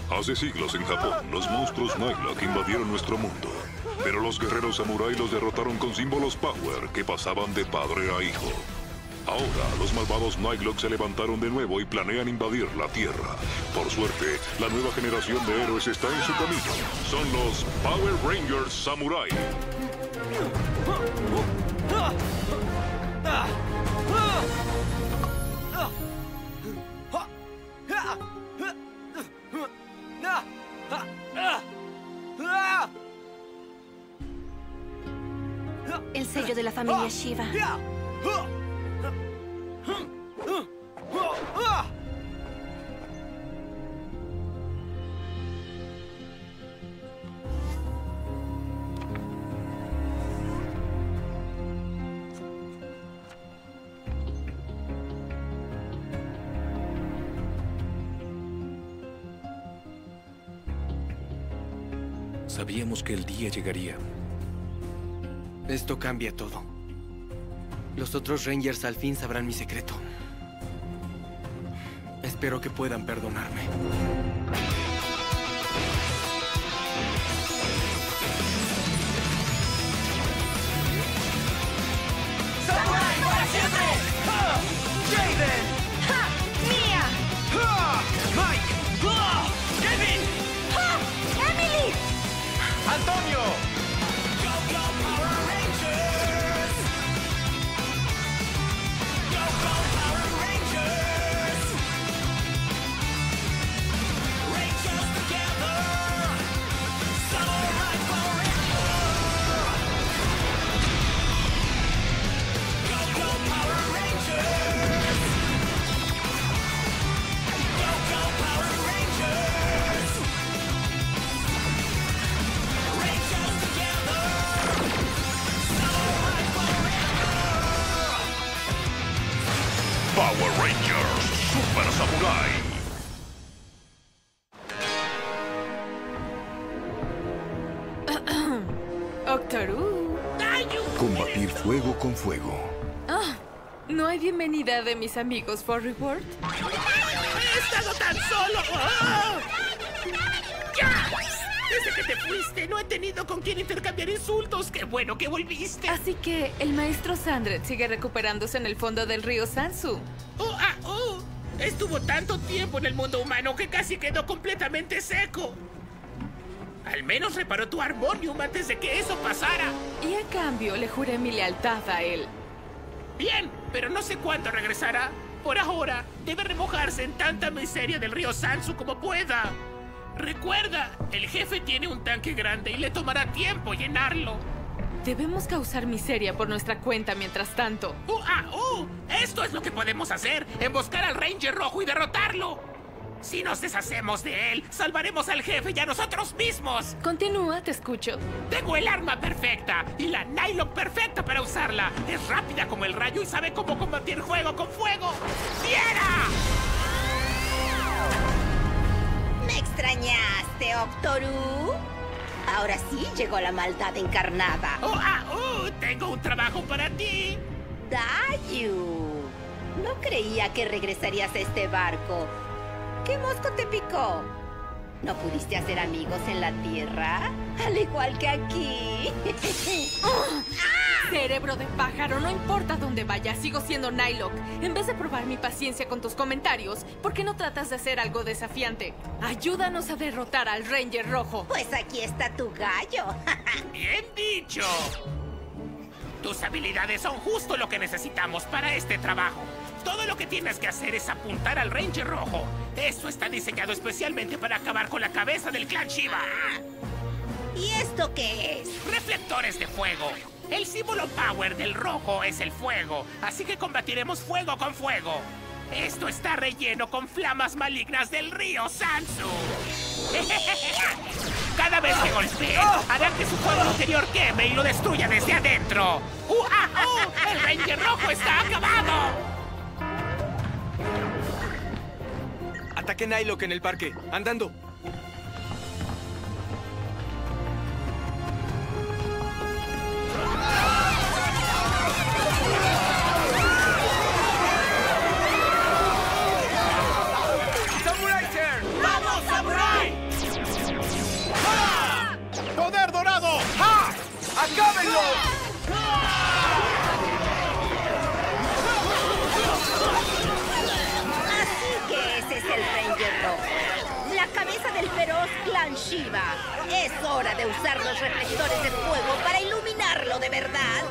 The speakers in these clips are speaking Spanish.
Hace siglos en Japón, los monstruos Nightlock invadieron nuestro mundo. Pero los guerreros samurái los derrotaron con símbolos Power que pasaban de padre a hijo. Ahora, los malvados Nightlock se levantaron de nuevo y planean invadir la Tierra. Por suerte, la nueva generación de héroes está en su camino. Son los Power Rangers Samurai. El sello de la familia Shiva. Sabíamos que el día llegaría. Esto cambia todo. Los otros Rangers al fin sabrán mi secreto. Espero que puedan perdonarme. ¡Samurai para siempre! ¡Ja! ¡Jaden! ¡Ja! ¡Mia! ¡Ja! ¡Mike! ¡Ja! ¡Kevin! ¡Ja! ¡Emily! ¡Antonio! Power Rangers Super Samurai. Octoru. Combatir fuego con fuego. Ah, ¿no hay bienvenida de mis amigos for Reward? ¡He estado tan solo! ¡Ah! ¡Ya! Desde que te fuiste, no he tenido con quién intercambiar insultos. ¡Qué bueno que volviste! Así que el maestro Sandred sigue recuperándose en el fondo del río Sansu. Estuvo tanto tiempo en el mundo humano que casi quedó completamente seco. Al menos reparó tu armonium antes de que eso pasara. Y a cambio le juré mi lealtad a él. Bien, pero no sé cuándo regresará. Por ahora, debe remojarse en tanta miseria del río Sansu como pueda. Recuerda, el jefe tiene un tanque grande y le tomará tiempo llenarlo. Debemos causar miseria por nuestra cuenta mientras tanto. Esto es lo que podemos hacer: emboscar al Ranger Rojo y derrotarlo. Si nos deshacemos de él, salvaremos al jefe y a nosotros mismos. Continúa, te escucho. Tengo el arma perfecta y la Nightlock perfecta para usarla. Es rápida como el rayo y sabe cómo combatir fuego con fuego. ¡Fiera! ¿Me extrañaste, Octoru? Ahora sí llegó la maldad encarnada. Tengo un trabajo para ti. Dayu, no creía que regresarías a este barco. ¿Qué mosco te picó? ¿No pudiste hacer amigos en la tierra? Al igual que aquí. Cerebro de pájaro, no importa dónde vaya, sigo siendo Nightlock. En vez de probar mi paciencia con tus comentarios, ¿por qué no tratas de hacer algo desafiante? Ayúdanos a derrotar al Ranger Rojo. Pues aquí está tu gallo. Bien dicho. Tus habilidades son justo lo que necesitamos para este trabajo. Todo lo que tienes que hacer es apuntar al Ranger Rojo. Esto está diseñado especialmente para acabar con la cabeza del clan Shiva. ¿Y esto qué es? Reflectores de fuego. El símbolo Power del rojo es el fuego, así que combatiremos fuego con fuego. Esto está relleno con flamas malignas del río Sansu. Cada vez que golpee, hará que su fuego interior queme y lo destruya desde adentro. ¡El Ranger Rojo está acabado! Ataque Nightlock en el parque. Andando. ¡Vamos, Samurai! ¡Acábenlo! Así que ese es el Ranger Rojo, la cabeza del feroz clan Shiva. Es hora de usar los reflectores de fuego para iluminarlo de verdad.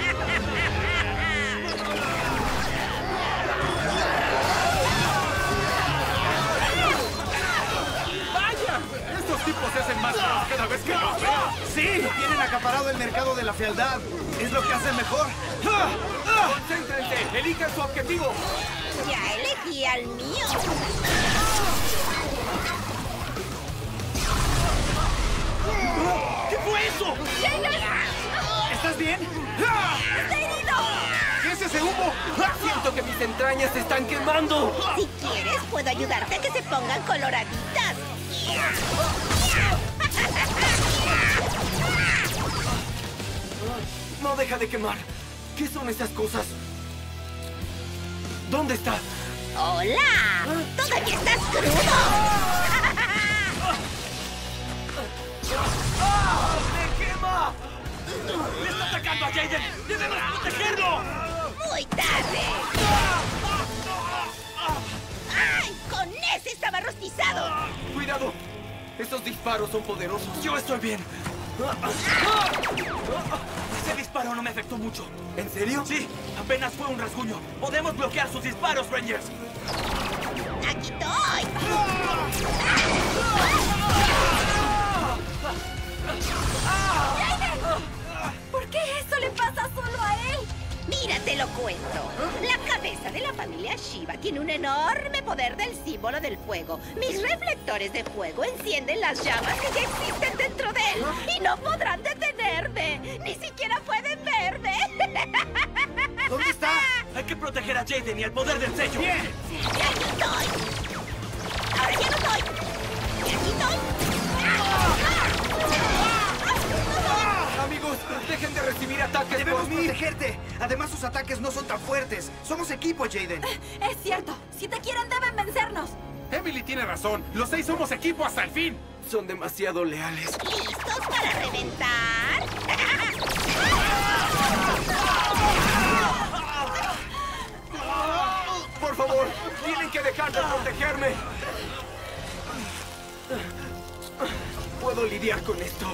¡Estos tipos se hacen más feos cada vez que los veo! ¡Sí! Tienen acaparado el mercado de la fealdad. Es lo que hacen mejor. ¡Concéntrense! ¡Elijan su objetivo! Ya elegí al mío. ¿Qué fue eso? ¿Estás bien? ¡Está herido! ¿Qué es ese humo? Siento que mis entrañas se están quemando. Si quieres, puedo ayudarte a que se pongan coloraditas. No deja de quemar. ¿Qué son esas cosas? ¿Dónde está? ¡Hola! ¡Todavía estás crudo! ¡Me quema! ¡Le está atacando a Jaden! ¡Debemos protegerlo! ¡Muy tarde! ¡Ay! ¡Con ese estaba rostizado! ¡Cuidado! Esos disparos son poderosos. Yo estoy bien. Ese disparo no me afectó mucho. ¿En serio? Sí, apenas fue un rasguño. Podemos bloquear sus disparos, Rangers. ¡Aquí estoy! ¿Por qué eso le pasa solo a él? Mira, te lo cuento. La cabeza de la familia Shiva tiene un enorme poder del símbolo del fuego. Mis reflectores de fuego encienden las llamas que ya existen dentro de él. Y no podrán detenerme. Ni siquiera pueden verme. ¿Dónde está? Hay que proteger a Jaden y al poder del sello. ¡Bien! ¡Y aquí estoy! ¡Ahora ya no estoy! ¡Y aquí estoy! Amigos, dejen de recibir ataques Debemos por mí. protegerte. Además, sus ataques no son tan fuertes. Somos equipo, Jaden. Es cierto. Si te quieren, deben vencernos. Emily tiene razón. Los 6 somos equipo hasta el fin. Son demasiado leales. ¿Listos para reventar? Por favor, tienen que dejar de protegerme. Puedo lidiar con esto.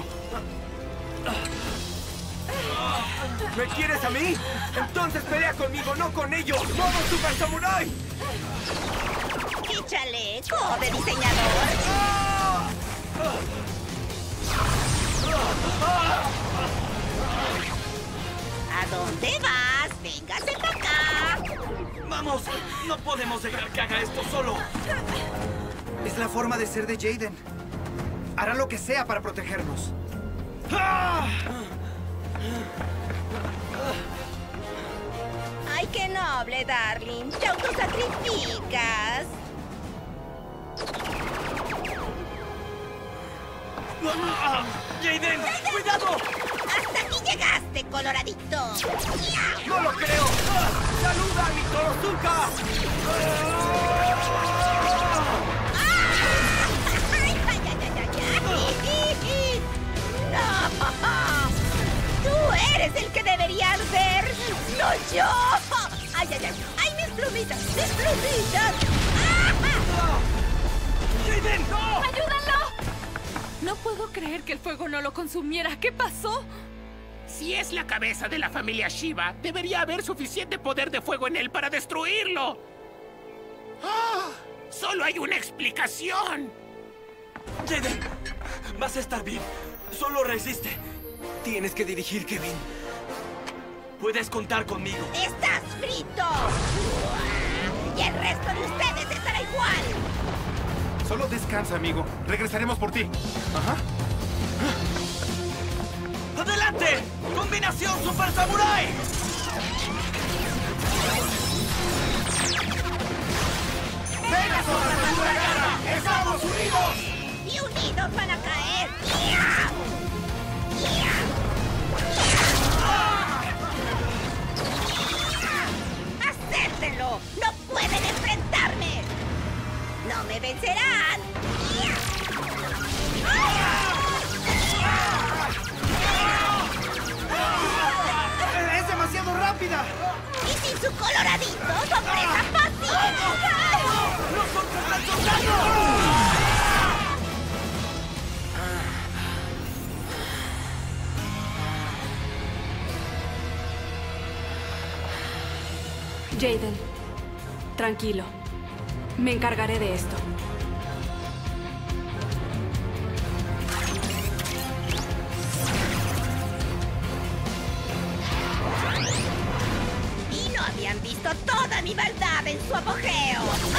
¿Me quieres a mí? Entonces pelea conmigo, no con ellos. ¡Modo Super Samurai! ¡Qué chaleco de diseñador! ¿A dónde vas? ¡Véngase para acá! ¡Vamos! No podemos dejar que haga esto solo. Es la forma de ser de Jaden. Hará lo que sea para protegernos. ¡Ay, qué noble, darling! ¡Te autosacrificas! ¡Jaden! ¡Cuidado! ¡Hasta aquí llegaste, coloradito! ¡No lo creo! ¡Saluda a mi Torozuka! ¡Ay, ay, ay, ay, ay! ¡No! ¡Tú eres el que deberías ver! ¡No yo! ¡Ay, ay, ay! ¡Ay, mis plumitas! ¡Mis plumitas! ¡Jaden, no! ¡Ayúdenlo! No puedo creer que el fuego no lo consumiera. ¿Qué pasó? Si es la cabeza de la familia Shiva, debería haber suficiente poder de fuego en él para destruirlo. ¡Ah! ¡Solo hay una explicación! Jaden, vas a estar bien. Solo resiste. Tienes que dirigir, Kevin. Puedes contar conmigo. ¡Estás frito! Y el resto de ustedes estará igual. Solo descansa, amigo. Regresaremos por ti. Ajá. ¡Adelante! ¡Combinación Super Samurai! ¡Venga, Sombra! ¡Estamos unidos! Y unidos van a caer. ¡Acéptenlo! ¡No pueden enfrentarme! ¡No me vencerán! Y sin su coloradito, sorpresa fácil. ¡Los otros están soltando! Jaden, tranquilo. Me encargaré de esto. Y no habían visto toda mi maldad en su apogeo.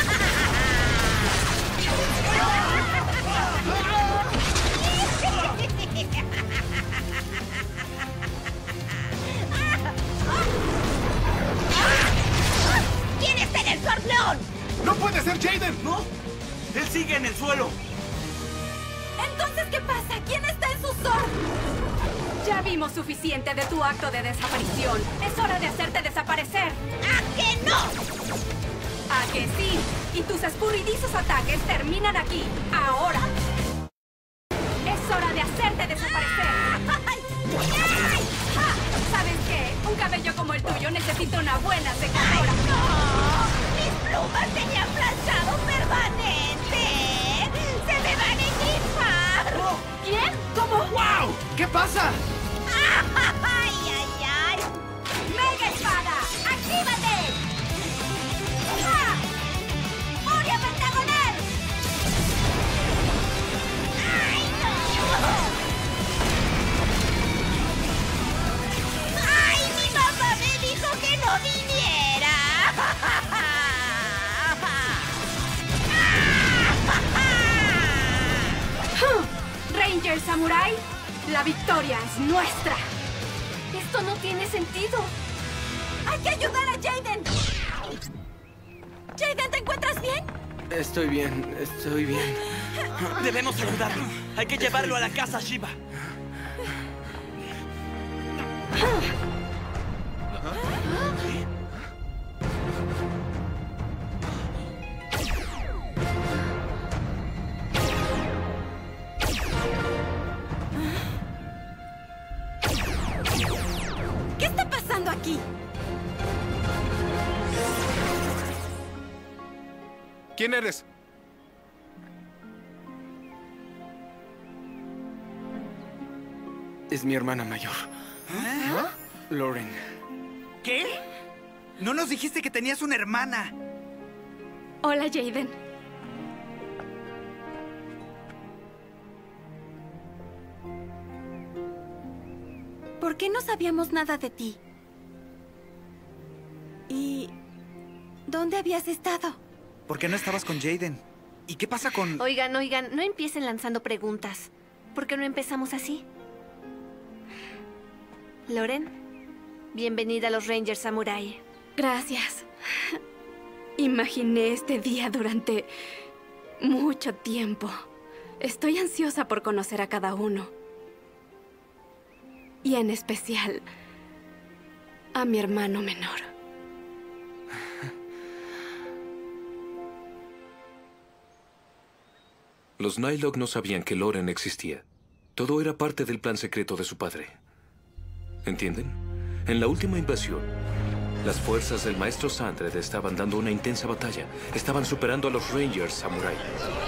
¿Quién está en el Swordleón? ¡No puede ser Jaden! ¿No? Él sigue en el suelo. Entonces, ¿qué pasa? ¿Quién está en su Sword? Ya vimos suficiente de tu acto de desaparición. Es hora de hacerte desaparecer. ¿A que no? ¿A que sí? Y tus escurridizos ataques terminan aquí, ahora. Es hora de hacerte desaparecer. ¿Sabes qué? Un cabello como el tuyo necesita una buena secadora. ¡Ay, no! ¡Mis plumas tenían planchado permanente! ¡Se me van a engrifar! ¿Quién? ¿Cómo? ¡Wow! ¿Qué pasa? ¡Ay, ay, ay! ¡Mega espada! ¡Actívate! ¡Ah! ¡Furia pentagonal! ¡Ay, no! ¡Ay, mi mamá me dijo que no viniera! Ranger Samurai, la victoria es nuestra. Esto no tiene sentido. ¡Hay que ayudar a Jaden! ¿Jaden, te encuentras bien? Estoy bien, estoy bien. Debemos ayudarlo. Hay que llevarlo a la casa Shiva. ¿Qué está pasando aquí? ¿Quién eres? Es mi hermana mayor. Lauren. ¿Qué? No nos dijiste que tenías una hermana. Hola, Jaden. ¿Por qué no sabíamos nada de ti? ¿Y dónde habías estado? ¿Por qué no estabas con Jaden? ¿Y qué pasa con...? Oigan, no empiecen lanzando preguntas. ¿Por qué no empezamos así? Lauren, bienvenida a los Rangers Samurai. Gracias. Imaginé este día durante mucho tiempo. Estoy ansiosa por conocer a cada uno. Y en especial a mi hermano menor. Los Nightlock no sabían que Lauren existía. Todo era parte del plan secreto de su padre. ¿Entienden? En la última invasión, las fuerzas del maestro Sandred estaban dando una intensa batalla. Estaban superando a los Rangers Samurai.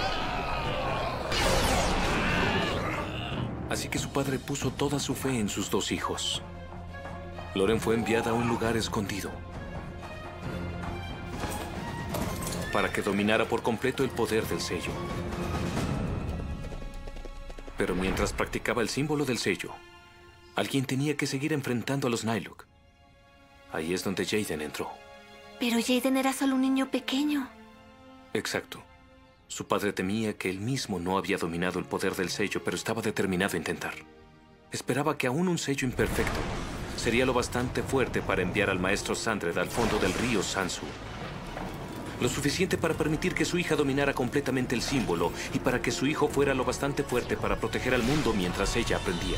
Así que su padre puso toda su fe en sus dos hijos. Lauren fue enviada a un lugar escondido para que dominara por completo el poder del sello. Pero mientras practicaba el símbolo del sello, alguien tenía que seguir enfrentando a los Nightlock. Ahí es donde Jaden entró. Pero Jaden era solo un niño pequeño. Exacto. Su padre temía que él mismo no había dominado el poder del sello, pero estaba determinado a intentar. Esperaba que aún un sello imperfecto sería lo bastante fuerte para enviar al maestro Sandred al fondo del río Sansu. Lo suficiente para permitir que su hija dominara completamente el símbolo y para que su hijo fuera lo bastante fuerte para proteger al mundo mientras ella aprendía.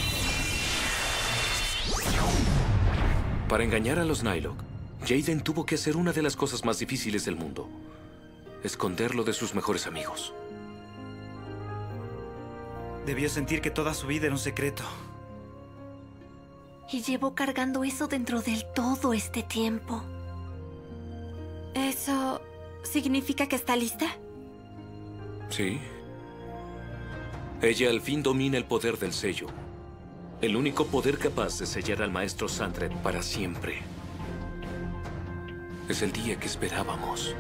Para engañar a los Nightlock, Jaden tuvo que hacer una de las cosas más difíciles del mundo: esconderlo de sus mejores amigos. Debió sentir que toda su vida era un secreto. Y llevo cargando eso dentro de él todo este tiempo. ¿Eso significa que está lista? Sí. Ella al fin domina el poder del sello. El único poder capaz de sellar al maestro Sandred para siempre. Es el día que esperábamos.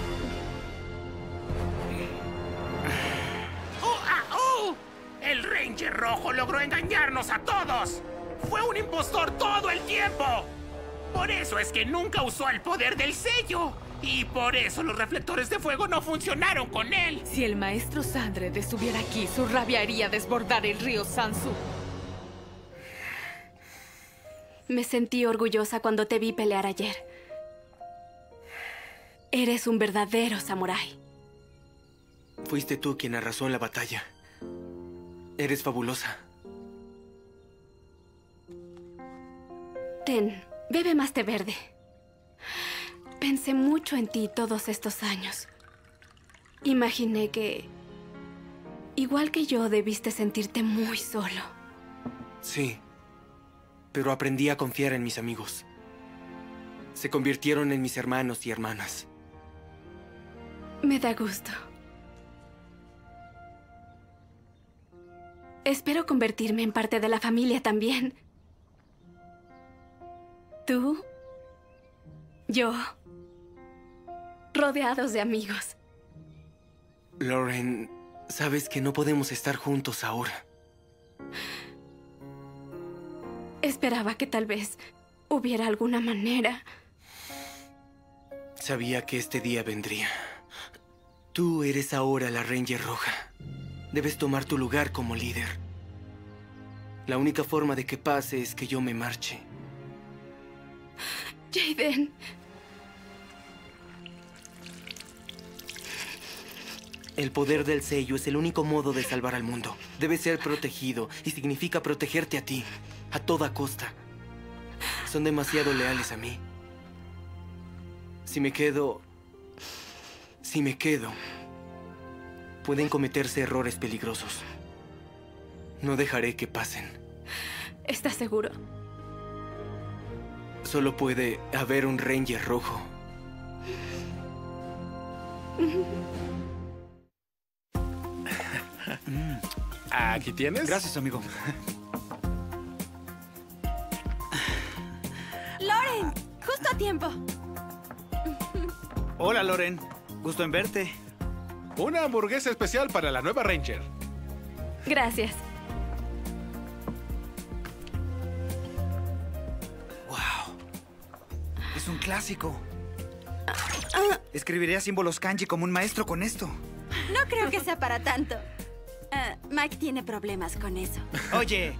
¡El Ranger Rojo logró engañarnos a todos! ¡Fue un impostor todo el tiempo! Por eso es que nunca usó el poder del sello. Y por eso los reflectores de fuego no funcionaron con él. Si el maestro Sandred estuviera aquí, su rabia haría desbordar el río Sansu. Me sentí orgullosa cuando te vi pelear ayer. Eres un verdadero samurái. Fuiste tú quien arrasó en la batalla. Eres fabulosa. Ten, bebe más té verde. Pensé mucho en ti todos estos años. Imaginé que, igual que yo, debiste sentirte muy solo. Sí, pero aprendí a confiar en mis amigos. Se convirtieron en mis hermanos y hermanas. Me da gusto. Espero convertirme en parte de la familia también. Tú, yo, rodeados de amigos. Lauren, sabes que no podemos estar juntos ahora. Esperaba que tal vez hubiera alguna manera. Sabía que este día vendría. Tú eres ahora la Ranger Roja. Debes tomar tu lugar como líder. La única forma de que pase es que yo me marche. Jaden. El poder del sello es el único modo de salvar al mundo. Debe ser protegido y significa protegerte a ti, a toda costa. Son demasiado leales a mí. Si me quedo, pueden cometerse errores peligrosos. No dejaré que pasen. ¿Estás seguro? Solo puede haber un Ranger rojo. Aquí tienes. Gracias, amigo. ¡Loren! ¡Justo a tiempo! Hola, Loren. Gusto en verte. Una hamburguesa especial para la nueva Ranger. Gracias. ¡Wow! Es un clásico. Escribiría símbolos kanji como un maestro con esto. No creo que sea para tanto. Mike tiene problemas con eso. Oye.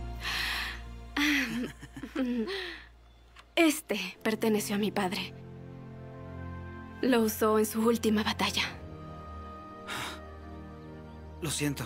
Este perteneció a mi padre. Lo usó en su última batalla. Lo siento.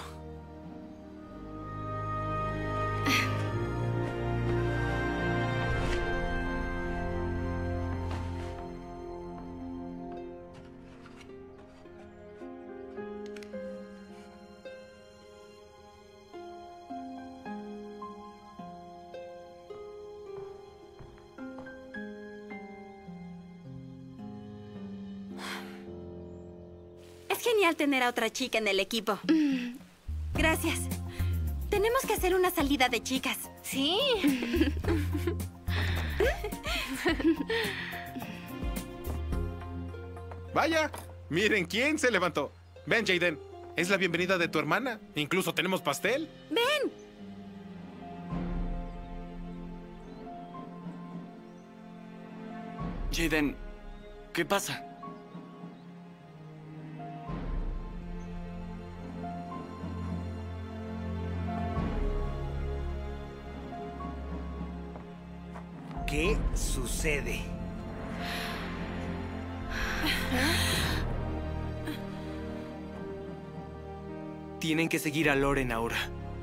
Es genial tener a otra chica en el equipo. Gracias. Tenemos que hacer una salida de chicas. Sí. Vaya, miren quién se levantó. Ven, Jaden. Es la bienvenida de tu hermana. Incluso tenemos pastel. ¡Ven! Jaden, ¿qué pasa? ¿Qué sucede? Tienen que seguir a Lauren ahora.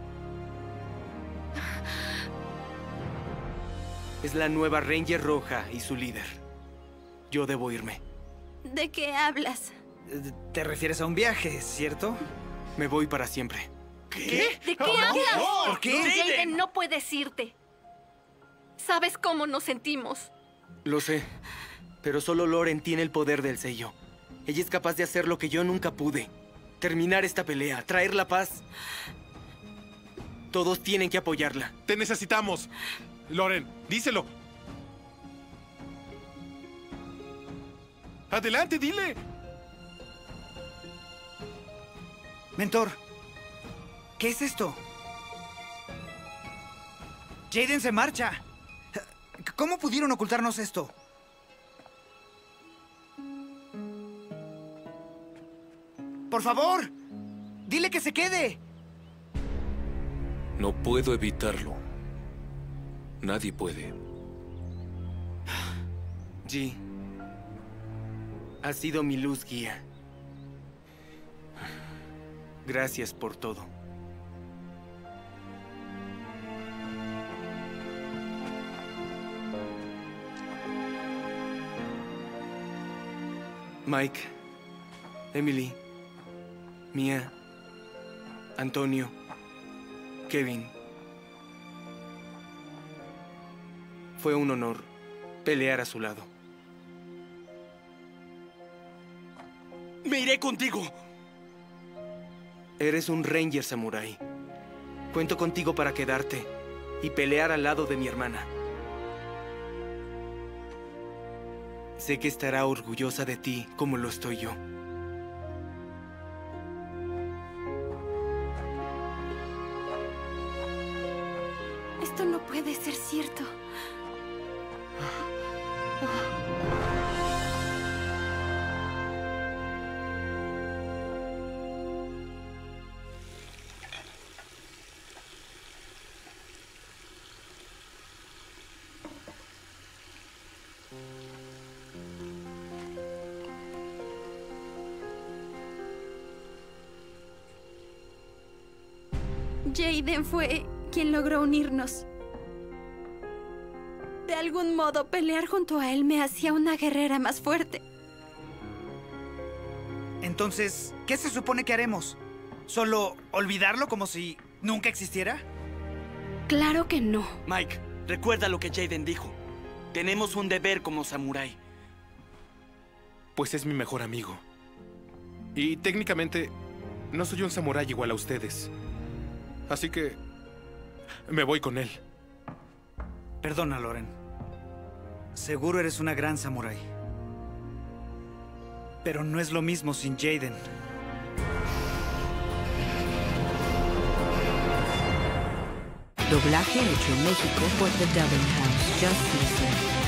Es la nueva Ranger Roja y su líder. Yo debo irme. ¿De qué hablas? ¿Te refieres a un viaje, cierto? Me voy para siempre. ¿Qué? ¿De qué hablas? ¿Por qué? Jaden, no puedes irte. Sabes cómo nos sentimos. Lo sé, pero solo Lauren tiene el poder del sello. Ella es capaz de hacer lo que yo nunca pude. Terminar esta pelea, traer la paz. Todos tienen que apoyarla. Te necesitamos. Lauren, díselo. Adelante, dile. Mentor, ¿qué es esto? Jaden se marcha. ¿Cómo pudieron ocultarnos esto? ¡Por favor! ¡Dile que se quede! No puedo evitarlo. Nadie puede. G, has sido mi luz guía. Gracias por todo. Mike, Emily, Mia, Antonio, Kevin. Fue un honor pelear a su lado. ¡Me iré contigo! Eres un Ranger Samurai. Cuento contigo para quedarte y pelear al lado de mi hermana. Sé que estará orgullosa de ti como lo estoy yo. Esto no puede ser cierto. Jaden fue quien logró unirnos. De algún modo, pelear junto a él me hacía una guerrera más fuerte. Entonces, ¿qué se supone que haremos? ¿Solo olvidarlo como si nunca existiera? Claro que no. Mike, recuerda lo que Jaden dijo. Tenemos un deber como samurái. Pues es mi mejor amigo. Y técnicamente, no soy un samurái igual a ustedes. Así que me voy con él. Perdona, Lauren. Seguro eres una gran samurái. Pero no es lo mismo sin Jaden. Doblaje hecho en México por The Dubbing House. Just Listen.